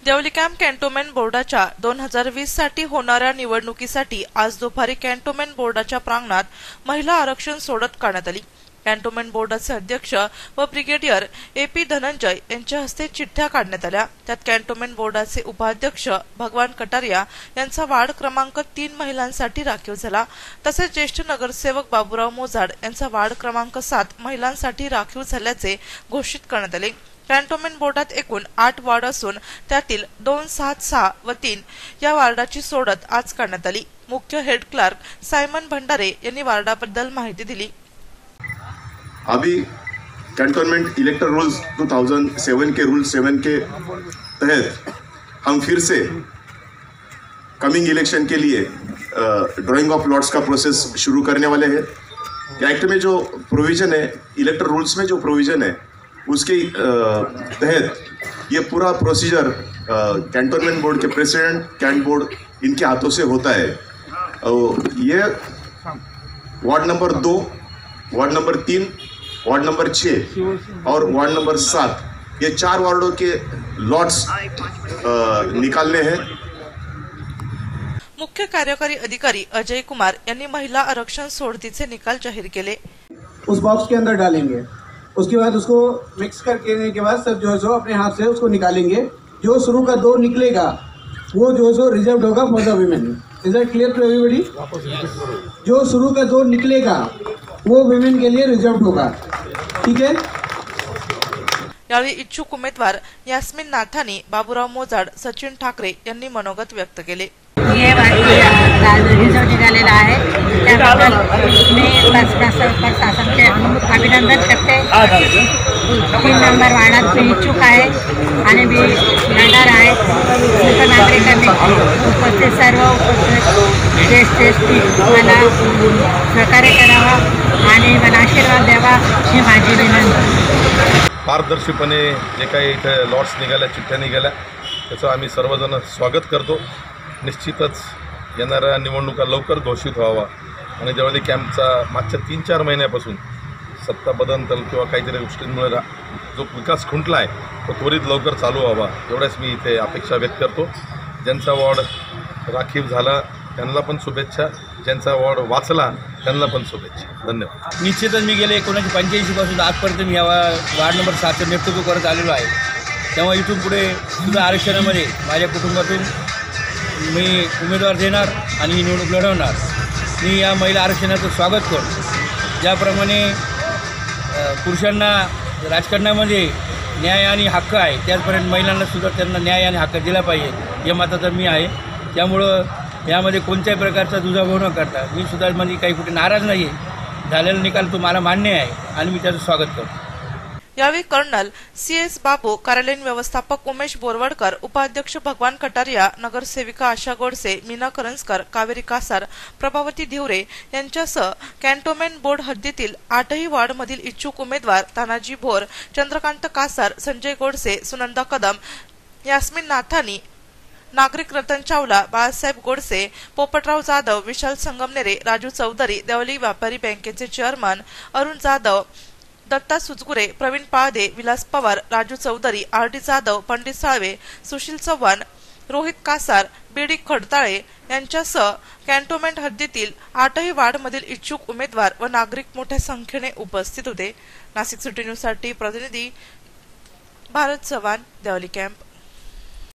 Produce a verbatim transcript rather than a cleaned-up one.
देवली camp cantonment बोर्डाच्या दोन हजार वीस साठी होणाऱ्या निवडणुकीसाठी आज दुपारी कॅन्टोन्मेंट बोर्डाच्या प्रांगणात महिला आरक्षण सोडत काढण्यात आली। कॅन्टोन्मेंट बोर्डाचे अध्यक्ष व ब्रिगेडियर ए पी धनंजय यांच्या हस्ते चिठ्ठ्या काढण्यात आल्या। त्यात कॅन्टोन्मेंट बोर्डाचे उपाध्यक्ष भगवान कटारिया यांचा वार्ड क्रमांक तीन महिलांसाठी राखीव झाला, तसेच ज्येष्ठ नगरसेवक बाबूराव मोजाड यांचा वार्ड क्रमांक सात महिलांसाठी राखीव झाल्याचे घोषित करण्यात आले। कॅन्टोन्मेंट बोर्डात एकूण आठ वार्ड असून त्यातील दोन सात सहा व तीन या वार्डाची सोडत आज करण्यात आली। मुख्य हेड क्लर्क सायमन भंडारे यांनी वार्डाबद्दल माहिती दिली। अभी कैंटोनमेंट इलेक्टोरल रूल्स दो हज़ार सात के रूल सेवन के तहत हम फिर से कमिंग इलेक्शन के लिए ड्राइंग ऑफ लॉट्स का प्रोसेस शुरू करने वाले हैं। एक्ट में जो प्रोविजन है, इलेक्टोरल रूल्स में जो प्रोविजन है, उसके तहत ये पूरा प्रोसीजर कैंटोनमेंट बोर्ड के प्रेसिडेंट, कैंट बोर्ड इनके हाथों से होता है। ये वार्ड नंबर दो, वार्ड नंबर तीन, वार्ड नंबर छः और वार्ड नंबर सात, ये चार वार्डों के लॉट्स निकालने हैं। मुख्य कार्यकारी अधिकारी अजय कुमार यांनी महिला आरक्षण सोडतीचे निकाल जाहीर केले। उस बॉक्स के अंदर डालेंगे, उसके बाद उसको मिक्स करके के बाद सब जो है सो अपने हाथ से उसको निकालेंगे। जो शुरू का दो निकलेगा वो जो है सो रिजर्व होगा for the women. Is that clear to everybody? जो शुरू का दो निकलेगा वो वीमेन के लिए रिजर्व होगा, ठीक है। यावेळी इच्छुक उमेदवार यास्मिन नाथानी, बाबूराव मोजाड, सचिन ठाकरे यांनी मनोगत व्यक्त केले। ये रिझल्ट निघालेला आहे, त्याबद्दल मी प्रशासन के अभिनंदन करते। तीन नंबर वार्डात मी इच्छुक आहे आणि मी लढणार आहे। सर्व नागरिकांनी उपस्थित सर्व ज्येष्ठ ज्येष्ठी मला सहकार्य करावा आणि मला आशीर्वाद द्यावा ही माझी विनंती। पारदर्शीपणे जे काही इथे लॉट्स निघाल्या, चिठ्ठ्या निघाल्या, त्याचं आम्ही सर्वजण स्वागत करतो। निश्चितच येणाऱ्या निवडणुका लवकर घोषित व्हावा आणि देवली कॅम्पचा मागच्या तीन चार महिन्यापासून सत्ता बदल किंवा काहीतरी गोष्टींमुळे जो विकास खुंटला आहे तो त्वरित लवकर चालू व्हावा, एवढ्याच मी इथे अपेक्षा व्यक्त करतो। ज्यांचा वॉर्ड राखीव झाला त्यांना पण शुभेच्छा, ज्यांचा वॉर्ड वाचला त्यांना पण शुभेच्छा। धन्यवाद। निश्चितच मी गेले एकोणीसशे पंच्याऐंशी पासून आजपर्यंत मी या वार्ड नंबर सातचं नेतृत्व करत आलेलो आहे। तेव्हा इथून पुढे सुद्धा आरक्षणामध्ये माझ्या कुटुंबातून मी उमेदवार देणार आणि ही निवडणूक लढवणार। मी या महिला आरक्षणाचं स्वागत करतो। ज्याप्रमाणे पुरुषांना राजकारणामध्ये न्याय आणि हक्क आहे, त्याचपर्यंत महिलांना सुद्धा त्यांना न्याय आणि हक्क दिला पाहिजे या मताचा मी आहे। त्यामुळं यामध्ये कोणत्याही प्रकारचा दुजाभाव न करता मी सुद्धा म्हणजे काही कुठे नाराज नाही आहे। झालेला निकाल तो मला मान्य आहे आणि मी त्याचं स्वागत करतो। यावेळी कर्नल सी एस बाबू, कार्यालयीन व्यवस्थापक उमेश बोरवडकर, उपाध्यक्ष भगवान कटारिया, नगरसेविका आशा गोडसे, मीना करंजकर, कावेरी कासार, प्रभावती धिवरे यांच्यासह कॅन्टोन्मेंट बोर्ड हद्दीतील आठही वार्डमधील इच्छुक उमेदवार तानाजी भोर, चंद्रकांत कासार, संजय गोडसे, सुनंदा कदम, यास्मिन नाथानी, नागरिक रतन चावला, बाळासाहेब गोडसे, पोपटराव जाधव, विशाल संगमनेरे, राजू चौधरी, देवली व्यापारी बँकेचे chairman Arun Jadhav, Datta Sujgure, Praveen Palde, Vilas Pawar, Raju Chaudhary, R D Jadhav, Pandit Salve, Sushil Chavan, Rohit Kasar, BD Khadtale यांच्यासह कॅन्टोन्मेंट हद्दीतील आठही वार्डमधील इच्छुक उमेदवार व नागरिक मोठ्या संख्येने उपस्थित होते। नाशिक सिटी न्यूज साठी प्रतिनिधी भारत चव्हाण, देवली कॅम्प।